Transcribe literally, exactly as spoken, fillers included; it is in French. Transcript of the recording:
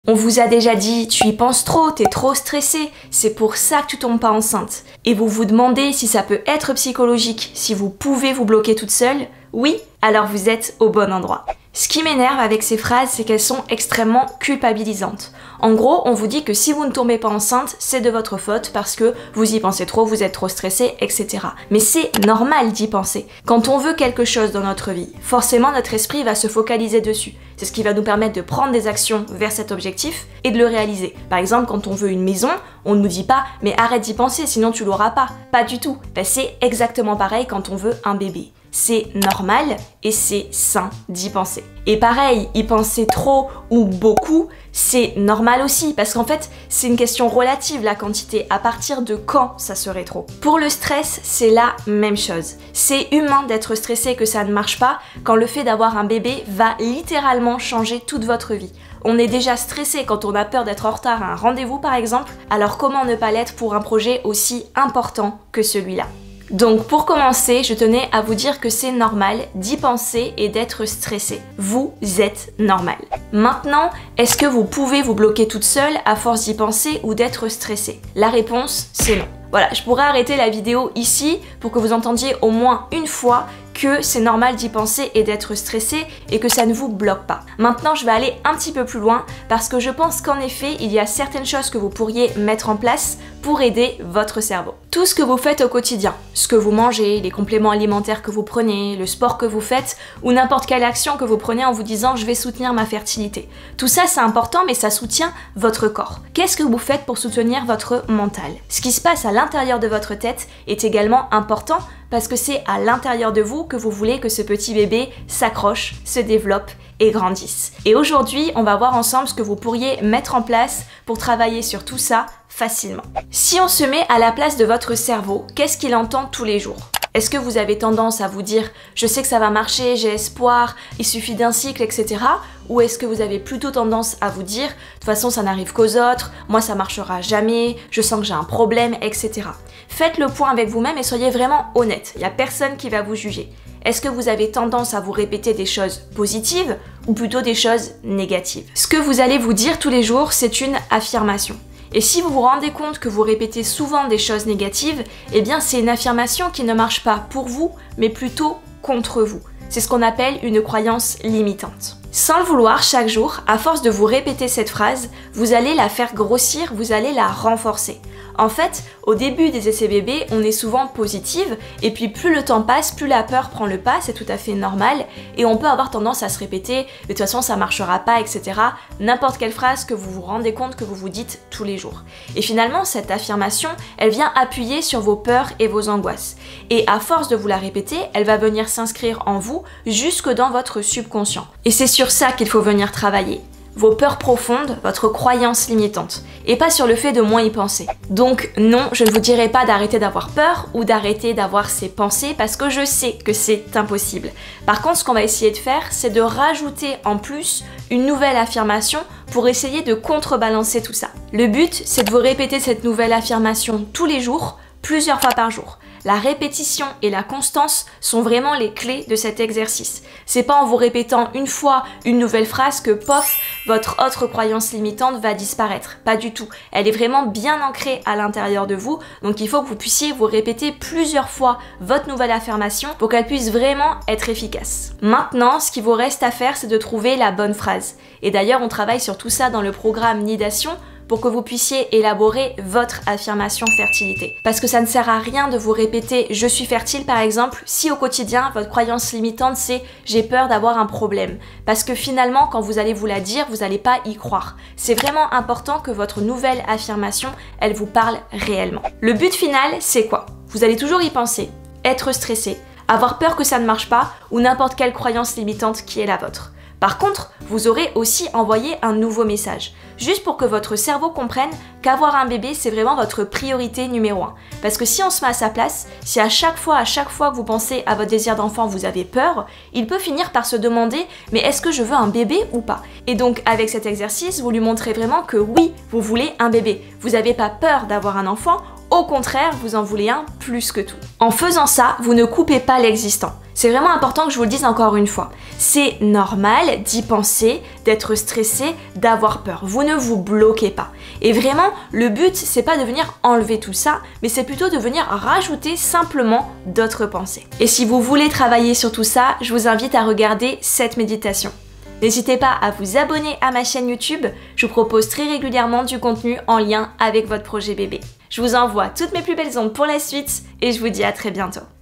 On vous a déjà dit, tu y penses trop, t'es trop stressé, c'est pour ça que tu tombes pas enceinte. Et vous vous demandez si ça peut être psychologique, si vous pouvez vous bloquer toute seule? Oui, alors vous êtes au bon endroit. Ce qui m'énerve avec ces phrases, c'est qu'elles sont extrêmement culpabilisantes. En gros, on vous dit que si vous ne tombez pas enceinte, c'est de votre faute parce que vous y pensez trop, vous êtes trop stressé, et cetera. Mais c'est normal d'y penser. Quand on veut quelque chose dans notre vie, forcément notre esprit va se focaliser dessus. C'est ce qui va nous permettre de prendre des actions vers cet objectif et de le réaliser. Par exemple, quand on veut une maison, on ne nous dit pas « mais arrête d'y penser, sinon tu l'auras pas ». Pas du tout. Ben, c'est exactement pareil quand on veut un bébé. C'est normal et c'est sain d'y penser. Et pareil, y penser trop ou beaucoup, c'est normal aussi, parce qu'en fait, c'est une question relative la quantité, à partir de quand ça serait trop. Pour le stress, c'est la même chose. C'est humain d'être stressé que ça ne marche pas, quand le fait d'avoir un bébé va littéralement changer toute votre vie. On est déjà stressé quand on a peur d'être en retard à un rendez-vous par exemple, alors comment ne pas l'être pour un projet aussi important que celui-là ? Donc pour commencer, je tenais à vous dire que c'est normal d'y penser et d'être stressé. Vous êtes normal. Maintenant, est-ce que vous pouvez vous bloquer toute seule à force d'y penser ou d'être stressé? La réponse, c'est non. Voilà, je pourrais arrêter la vidéo ici pour que vous entendiez au moins une fois que c'est normal d'y penser et d'être stressé et que ça ne vous bloque pas. Maintenant, je vais aller un petit peu plus loin parce que je pense qu'en effet, il y a certaines choses que vous pourriez mettre en place pour aider votre cerveau. Tout ce que vous faites au quotidien, ce que vous mangez, les compléments alimentaires que vous prenez, le sport que vous faites ou n'importe quelle action que vous prenez en vous disant « je vais soutenir ma fertilité ». Tout ça, c'est important, mais ça soutient votre corps. Qu'est-ce que vous faites pour soutenir votre mental? Ce qui se passe à l'intérieur de votre tête est également important parce que c'est à l'intérieur de vous que vous voulez que ce petit bébé s'accroche, se développe et grandisse. Et aujourd'hui, on va voir ensemble ce que vous pourriez mettre en place pour travailler sur tout ça facilement. Si on se met à la place de votre cerveau, qu'est-ce qu'il entend tous les jours? Est-ce que vous avez tendance à vous dire « je sais que ça va marcher, j'ai espoir, il suffit d'un cycle, et cetera » ou est-ce que vous avez plutôt tendance à vous dire « de toute façon ça n'arrive qu'aux autres, moi ça marchera jamais, je sens que j'ai un problème, et cetera » Faites le point avec vous-même et soyez vraiment honnête, il n'y a personne qui va vous juger. Est-ce que vous avez tendance à vous répéter des choses positives ou plutôt des choses négatives? Ce que vous allez vous dire tous les jours, c'est une affirmation. Et si vous vous rendez compte que vous répétez souvent des choses négatives, eh bien c'est une affirmation qui ne marche pas pour vous, mais plutôt contre vous. C'est ce qu'on appelle une croyance limitante. Sans le vouloir, chaque jour, à force de vous répéter cette phrase, vous allez la faire grossir, vous allez la renforcer. En fait, au début des essais bébés, on est souvent positive, et puis plus le temps passe, plus la peur prend le pas, c'est tout à fait normal, et on peut avoir tendance à se répéter « de toute façon ça marchera pas, et cetera » n'importe quelle phrase que vous vous rendez compte que vous vous dites tous les jours. Et finalement, cette affirmation, elle vient appuyer sur vos peurs et vos angoisses. Et à force de vous la répéter, elle va venir s'inscrire en vous jusque dans votre subconscient. Et c'est sur ça qu'il faut venir travailler. Vos peurs profondes, votre croyance limitante, et pas sur le fait de moins y penser. Donc non, je ne vous dirai pas d'arrêter d'avoir peur ou d'arrêter d'avoir ces pensées parce que je sais que c'est impossible. Par contre, ce qu'on va essayer de faire, c'est de rajouter en plus une nouvelle affirmation pour essayer de contrebalancer tout ça. Le but, c'est de vous répéter cette nouvelle affirmation tous les jours, plusieurs fois par jour. La répétition et la constance sont vraiment les clés de cet exercice. C'est pas en vous répétant une fois une nouvelle phrase que pof, votre autre croyance limitante va disparaître. Pas du tout. Elle est vraiment bien ancrée à l'intérieur de vous, donc il faut que vous puissiez vous répéter plusieurs fois votre nouvelle affirmation pour qu'elle puisse vraiment être efficace. Maintenant, ce qui vous reste à faire, c'est de trouver la bonne phrase. Et d'ailleurs, on travaille sur tout ça dans le programme Nidation, pour que vous puissiez élaborer votre affirmation fertilité. Parce que ça ne sert à rien de vous répéter « je suis fertile » par exemple, si au quotidien, votre croyance limitante c'est « j'ai peur d'avoir un problème ». Parce que finalement, quand vous allez vous la dire, vous n'allez pas y croire. C'est vraiment important que votre nouvelle affirmation, elle vous parle réellement. Le but final, c'est quoi? Vous allez toujours y penser, être stressé, avoir peur que ça ne marche pas ou n'importe quelle croyance limitante qui est la vôtre. Par contre, vous aurez aussi envoyé un nouveau message, juste pour que votre cerveau comprenne qu'avoir un bébé, c'est vraiment votre priorité numéro un. Parce que si on se met à sa place, si à chaque fois, à chaque fois que vous pensez à votre désir d'enfant, vous avez peur, il peut finir par se demander « mais est-ce que je veux un bébé ou pas ?» Et donc, avec cet exercice, vous lui montrez vraiment que oui, vous voulez un bébé. Vous n'avez pas peur d'avoir un enfant, au contraire, vous en voulez un plus que tout. En faisant ça, vous ne coupez pas l'existant. C'est vraiment important que je vous le dise encore une fois. C'est normal d'y penser, d'être stressé, d'avoir peur. Vous ne vous bloquez pas. Et vraiment, le but, c'est pas de venir enlever tout ça, mais c'est plutôt de venir rajouter simplement d'autres pensées. Et si vous voulez travailler sur tout ça, je vous invite à regarder cette méditation. N'hésitez pas à vous abonner à ma chaîne YouTube, je vous propose très régulièrement du contenu en lien avec votre projet bébé. Je vous envoie toutes mes plus belles ondes pour la suite et je vous dis à très bientôt.